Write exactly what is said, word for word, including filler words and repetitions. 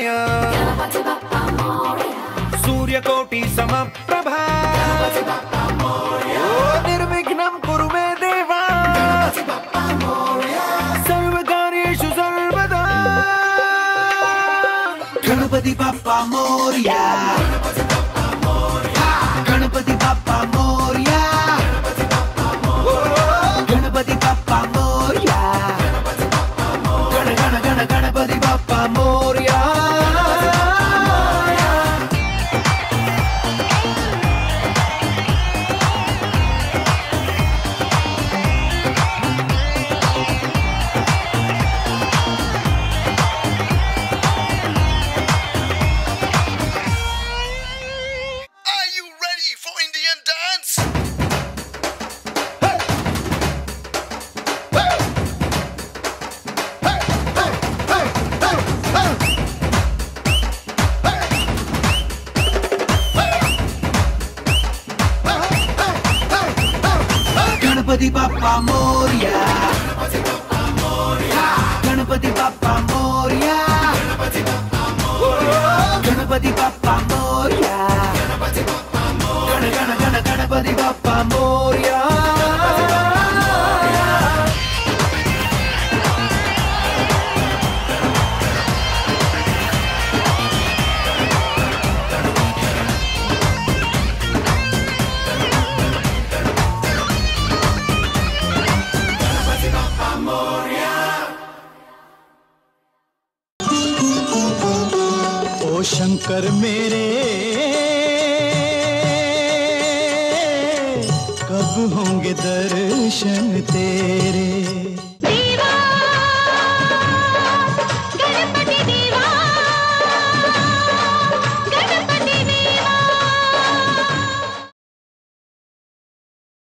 मोरया सूर्यकोटि समप्रभा निर्विघ्नं कुरु मे देवा सर्वकार्येषु सर्वदा गणपति बप्पा मोरया गणपति बप्पा मोरया गणपति बप्पा मोरया गण गण गण गणपति बप्पा मोरया गणपति बप्पा मोरया गणपति बप्पा मोरया गणपति बप्पा मोरया गण गण गण गणपति बप्पा मोरया शंकर मेरे कब होंगे दर्शन तेरे।